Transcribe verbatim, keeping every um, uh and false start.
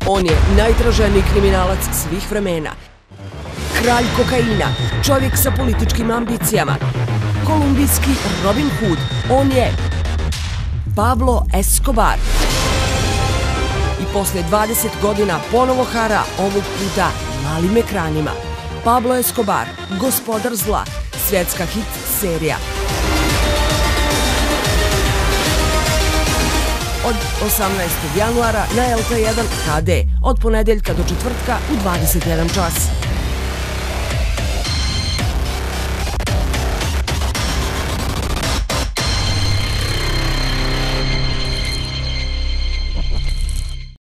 On je najtraženiji kriminalac svih vremena. Kralj kokaina, čovjek sa političkim ambicijama. Kolumbijski Robin Hood, on je Pablo Escobar. I posle dvadeset godina ponovo hara, ovog puta malim ekranima. Pablo Escobar, gospodar zla, svjetska hit serija. Od osamnaestog januara na L T jedan H D, od ponedeljka do četvrtka u dvadeset jedan čas.